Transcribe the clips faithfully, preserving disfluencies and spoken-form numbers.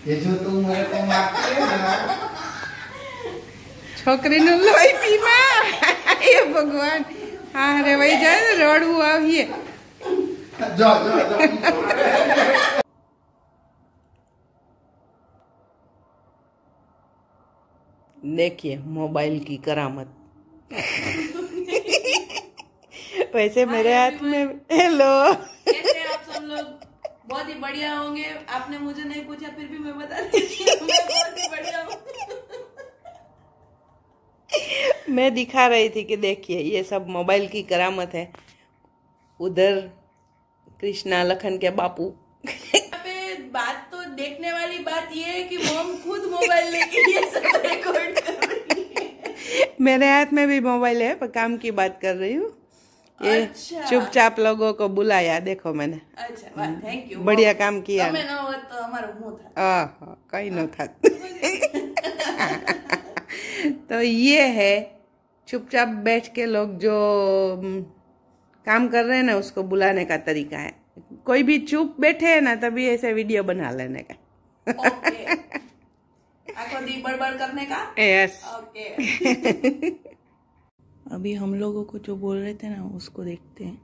ये जो तुम मेरे को मारती है ना छोकरी नु लोई पीमा ये भगवान हाँ रे भाई जाए रोडू आविए जा जा जा देखिए मोबाइल की करामत। वैसे मेरे हाथ में हेलो कैसे आप सब लोग बहुत ही बढ़िया होंगे। आपने मुझे नहीं पूछा फिर भी मैं बता देती हूँ मैं बहुत ही बढ़िया हूँ। मैं दिखा रही थी कि देखिए ये सब मोबाइल की करामत है। उधर कृष्णा लखन के बापू। यहाँ पे बात तो देखने वाली बात ये है कि मॉम खुद मोबाइल लेके ये सब रिकॉर्ड कर रही है। मेरे हाथ में भी मोबाइल है पर काम की बात कर रही हूँ। ये अच्छा। चुपचाप लोगों को बुलाया देखो मैंने। अच्छा थैंक यू बढ़िया काम किया। તમે न होत तो हमारा मुंह था। कहीं न था। तो ये है चुपचाप बैठ के लोग जो काम कर रहे हैं ना उसको बुलाने का तरीका है। कोई भी चुप बैठे है ना तभी ऐसे वीडियो बना लेने का। ओके आखो दी बड़बड़ करने का। Yes okay. अभी हम लोगों को जो बोल रहे थे ना उसको देखते हैं।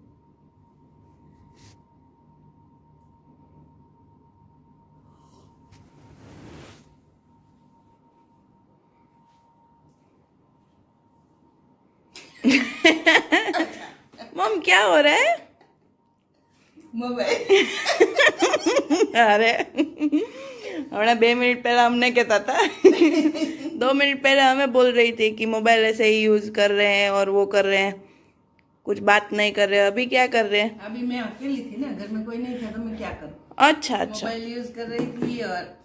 मम क्या हो रहा है? मोबाइल। अरे हमने बे मिनट पहले हमने कहता था दो मिनट पहले हमें बोल रही थी कि मोबाइल ऐसे ही यूज कर रहे हैं और वो कर रहे हैं, कुछ बात नहीं कर रहे। अभी क्या कर रहे हैं? अभी मैं अकेली थी ना, घर में कोई नहीं था तो मैं क्या करूं। अच्छा अच्छा मोबाइल यूज कर रही थी और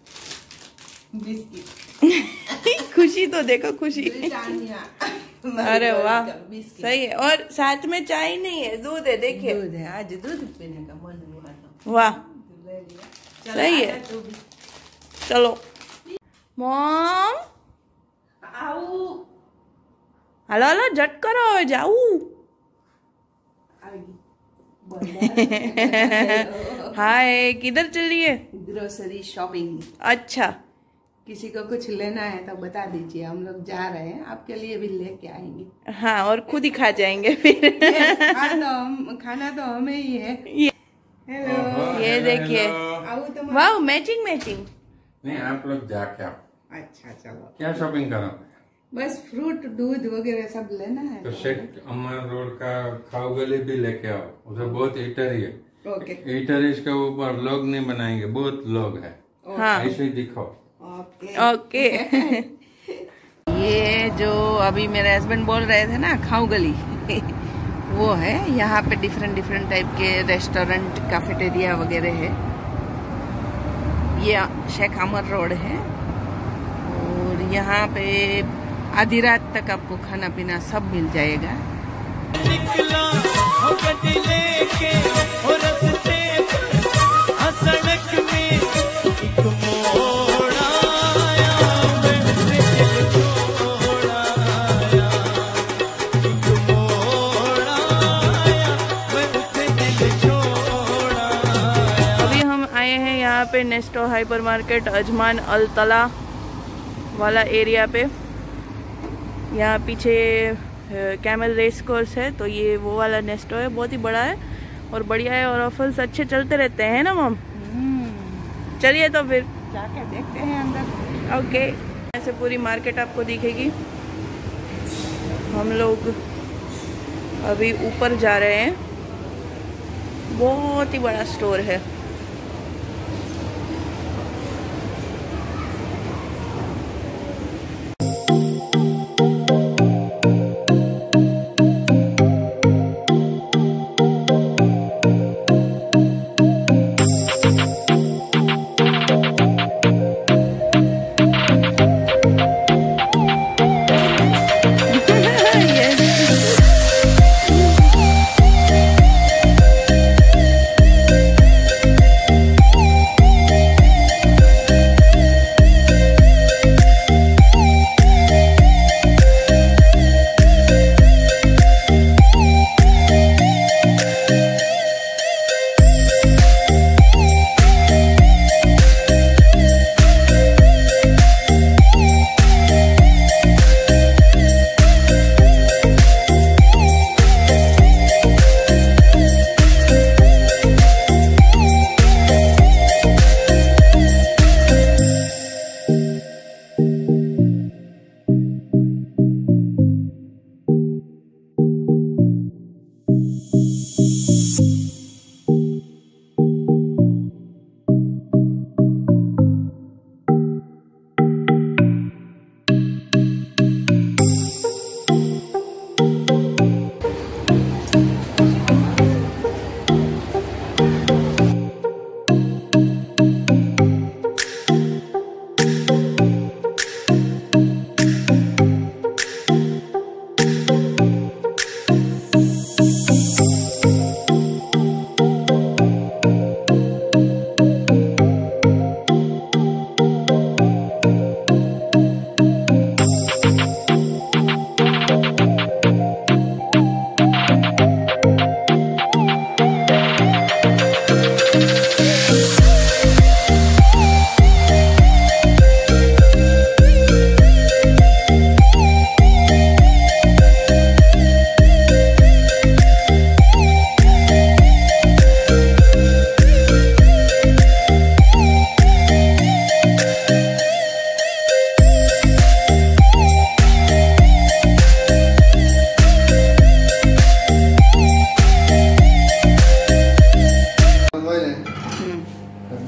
बिस्किट। खुशी तो देखो खुशी। अरे वाह सही है। और साथ में चाय नहीं है, दूध है। देखिए दूध है, आज दूध पीने का मन हुआ था। वाह सही है। चलो मॉम आओ हलो हलो झट करो जाऊ। हाय किधर चल रही है? Grocery shopping. अच्छा किसी को कुछ लेना है तो बता दीजिए, हम लोग जा रहे हैं, आपके लिए भी लेके आएंगे। हाँ और खुद ही खा जाएंगे फिर। yes, खा तो हम खाना तो हमें ही है। हेलो ये देखिए वाह मैचिंग मैचिंग। नहीं आप लोग जाके आओ। अच्छा चलो क्या शॉपिंग करो? बस फ्रूट दूध वगैरह सब लेना है। तो शेख अमर रोड का खाऊ गली भी लेके आओ, उधर बहुत ईटरी है। ओके ईटरी के ऊपर लोग नहीं बनाएंगे, बहुत लोग है। हाँ ऐसे ही दिखाओ। Okay okay. ये जो अभी मेरे हस्बैंड बोल रहे थे ना खाऊ गली वो है। यहाँ पे डिफरेंट डिफरेंट टाइप के रेस्टोरेंट कैफेटेरिया वगैरह है। ये शेख अमर रोड है और यहाँ पे आधी रात तक आपको खाना पीना सब मिल जाएगा। अभी हम आए हैं यहाँ पे Nesto hyper market Ajman Al Tala वाला एरिया पे। यहाँ पीछे कैमल रेस कोर्स है तो ये वो वाला नेस्टो है, बहुत ही बड़ा है और बढ़िया है और ऑफर्स अच्छे चलते रहते हैं ना मम। चलिए तो फिर जाके देखते हैं अंदर। ओके ऐसे पूरी मार्केट आपको दिखेगी। हम लोग अभी ऊपर जा रहे हैं, बहुत ही बड़ा स्टोर है।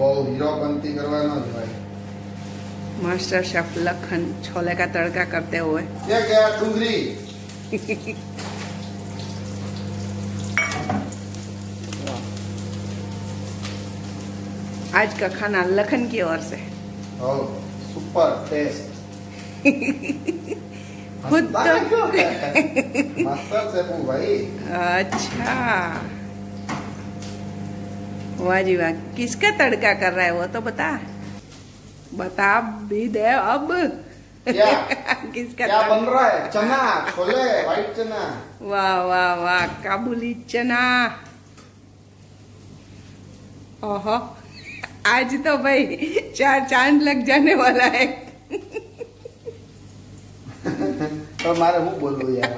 हीरो बनती करवाना है भाई। मास्टर शेफ लखन छोले का तड़का करते हुए। ये क्या डूंगरी? आज का खाना लखन की ओर से। ओ सुपर टेस्ट। खुद तो मास्टर शेफ हूँ भाई। अच्छा, वाह जी वाह। किसका तड़का कर रहा है वो तो बता बता भी दे अब। क्या किसका क्या तड़का? बन रहा है? चना, छोले, व्हाइट चना। वाह वाह वाह, काबुली चना। ओहो, आज तो भाई चार चांद लग जाने वाला है। तो मारे मुंह बोलू यार।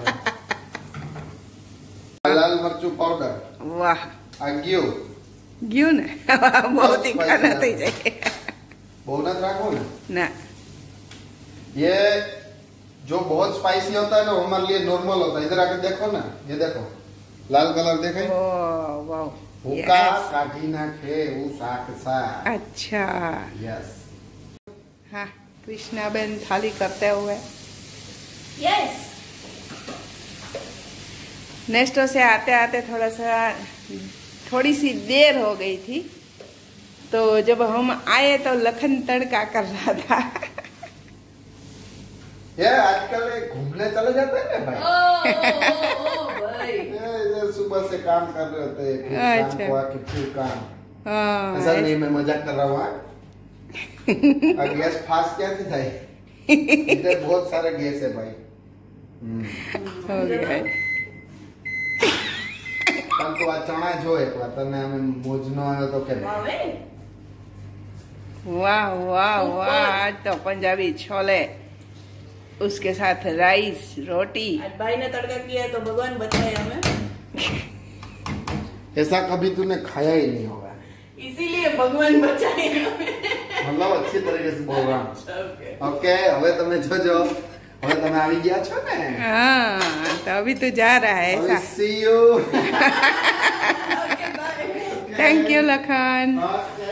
लाल मरचू पाउडर। वाह, आग्यू क्यों ने बहुत ही खाना થઈ જાય। बहुत राखो ना ना, ये जो बहुत स्पाइसी होता है ना वो हमारे लिए नॉर्मल होता है। इधर आके देखो ना, ये देखो लाल कलर देखे। वाह वाह, हुक्का काटी नाखे वो शाक सा। अच्छा। यस। हाँ, कृष्णा बेन थाली करते हुए। यस। नेस्टो से आते आते थोड़ा सा थोड़ी सी देर हो गई थी, तो जब हम आए तो लखन तड़का कर रहा था। ये आजकल घूमने चले जाते हैं ना भाई। ओ, ओ, ओ, भाई। ये सुबह से काम कर रहे होते हैं, फिर शाम अच्छा। को आके फिर काम। हाँ, ऐसा नहीं, मैं मजाक कर रहा हूँ। और गैस फास्ट क्या थी भाई? इधर बहुत सारे गैस है भाई। हो गया है। પરંતુ આ ચણા જો એકવાર તને અમે મોજનો આવ્યો તો કે ભાવે? वाह वाह वाह, आज तो पंजाबी छोले, उसके साथ राइस रोटी। आज भाई ने तड़का किया तो भगवान बचाए हमें। ऐसा कभी तूने खाया ही नहीं होगा। इसीलिए भगवान बचाए हमें। मतलब अच्छी तरीके से बोल रहा हूँ। ओके। ओके, હવે તમે જોજો, હવે તમે આવી ગયા છો ને। हाँ, तो अभी तो जा रहा है હવે ऐसा। see you। Okay bye. Thank you Lakhan. Okay.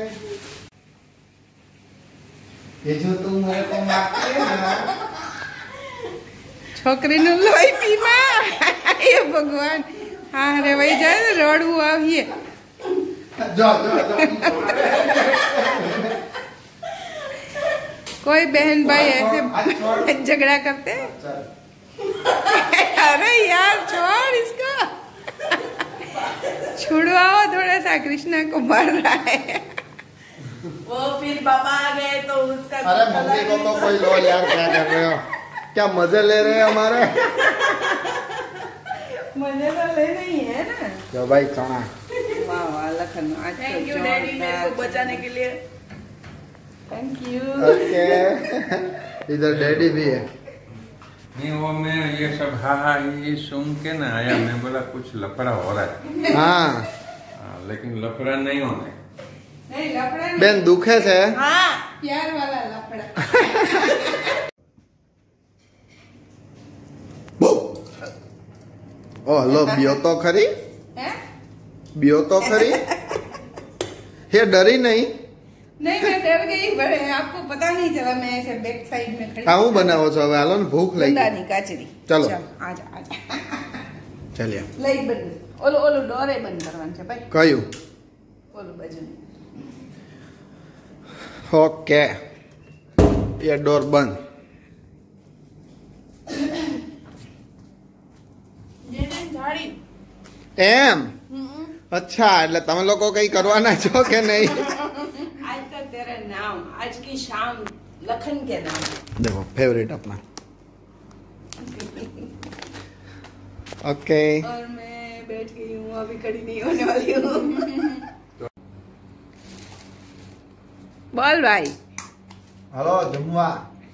ये जो तुम मेरे को मारते हो ना, छोकरी नु लोई पीमा। ये भगवान, हाँ रे भाई जाए रोडू आविए। जो जो जो कोई बहन भाई ऐसे झगड़ा करते हैं? अरे यार छोड़ इसको, छुड़वाओ थोड़ा सा, कृष्णा को मार रहा है। वो फिर पापा आ गए तो उसका अरे मम्मी को तो कोई लो यार, क्या कर रहे हो? क्या मजे ले रहे हैं हमारे? मजे तो लेना ही है ना। जो भाई खाना। वाह वाह लखन, आज तो थैंक यू डैडी मेरे को बचाने के लिए। Thank you. ओके। इधर डैडी भी है। नहीं, वो मैं ये सब हा हा ये सुन के ना आया, मैं बोला कुछ लफड़ा हो रहा है। हाँ हाँ, लेकिन लफड़ा नहीं होने। नहीं लफड़ा नहीं, बेन दुखे છે। हाँ। प्यार वाला लफड़ा। ओ હલો, बियो तो खरी, हैं? बियो तो खरी। ये डरी नहीं? नहीं मैं डर गई, बड़े आपको पता नहीं चला, मैं ऐसे बैक साइड में खड़ी। हाँ, હું બનાવો છો હવે? હાલો ને, ભૂખ લાગી। गुंदानी काचरी। चलो। चल, आजा आजा। ચાલ્યા। लाइट बंद, ओलो ओलो डोरे बंद करवान છે भाई, કયું? ओलो बाजू। ओके, ये डोर बंद। झाड़ी। એમ? અચ્છા, એટલે તમે લોકો કઈ કરવાના છો કે નહીં? आज तक तेरा नाम, आज की शाम लखन के नाम। देखो फेवरेट अपना। ओके। और मैं बैठ गई हूँ, अभी खड़ी नहीं होने वाली हूँ। बोल भाई। हेलो जमुआ।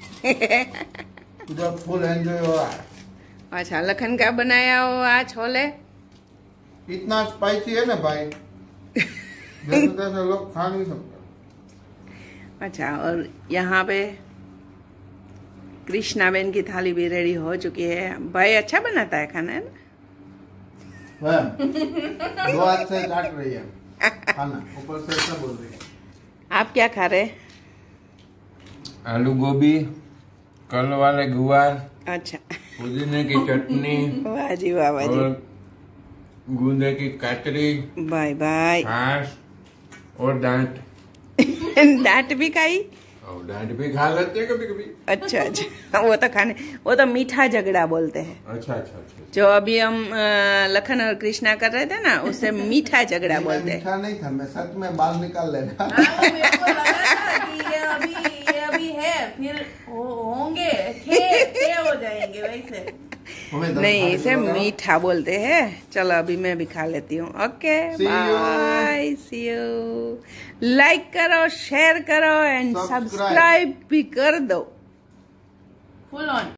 तुझे फुल एंजॉय हो रहा है। अच्छा, लखन का बनाया हो आज छोले? इतना स्पाइसी है ना भाई, जैसे तैसे लोग खा नहीं सकते। अच्छा, और यहाँ पे कृष्णा बेन की थाली भी रेडी हो चुकी है। भाई अच्छा बनाता है खाना, है ना? वह दो हाथ से काट रही है खाना, ऊपर से ऐसा बोल रही है। आप क्या खा रहे? आलू गोभी, कल वाले गुआर, अच्छा, पुदीने की चटनी, वाह जी वाह वाह जी, और गूंदे की कचरी, बाय बाय। छाछ और डांट। डांट भी खाई? और डांट भी खा लेते हैं कभी कभी। अच्छा अच्छा, वो तो खाने, वो तो मीठा झगड़ा बोलते हैं। अच्छा अच्छा अच्छा। जो अभी हम अ, लखन और कृष्णा कर रहे थे ना, उससे मीठा झगड़ा मैं बोलते हैं। मीठा नहीं था, मैं सच में बाल निकाल लेना। मेरे को लगा था कि ये अभी ये अभी है, फिर हो- होंगे थे थे हो जाएंगे वैसे। हमें दस नहीं, खाने इसे को लगा। मीठा बोलते हैं। चलो अभी मैं भी खा लेती हूँ। Okay, See you. Bye, see you. Like करो, शेयर करो एंड Subscribe. सब्सक्राइब भी कर दो। Full on.